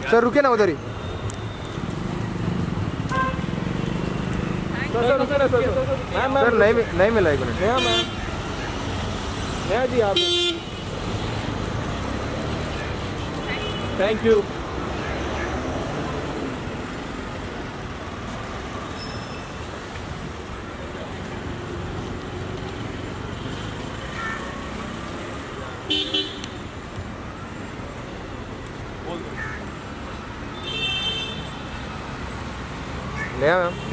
Sir रुके ना उधर ही। सर नहीं मिला 1 मिनट। नया जी आप, थैंक यू। नया मैम।